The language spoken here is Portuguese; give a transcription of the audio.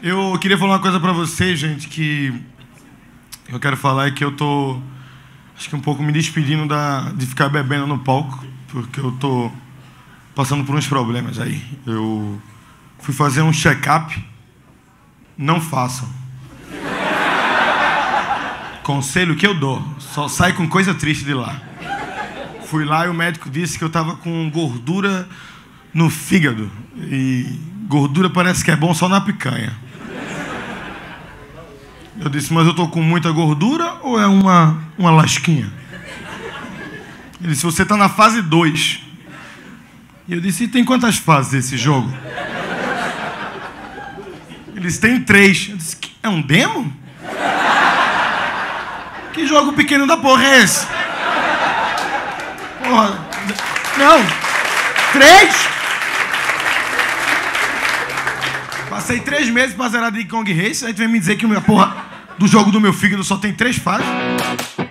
Eu queria falar uma coisa pra vocês, gente, que eu quero falar é que eu tô, acho que um pouco me despedindo de ficar bebendo no palco, porque eu tô passando por uns problemas aí. Eu fui fazer um check-up, não façam. Conselho que eu dou, só sai com coisa triste de lá. Fui lá e o médico disse que eu tava com gordura no fígado. E gordura parece que é bom só na picanha. Eu disse, mas eu tô com muita gordura ou é uma lasquinha? Ele disse, você tá na fase 2. E eu disse, e tem quantas fases esse jogo? Ele disse, tem 3. Eu disse, é um demo? Que jogo pequeno da porra é esse? Porra, não. 3? Passei 3 meses pra zerar de Kong Race, aí tu vem me dizer que a porra do jogo do meu fígado só tem 3 fases?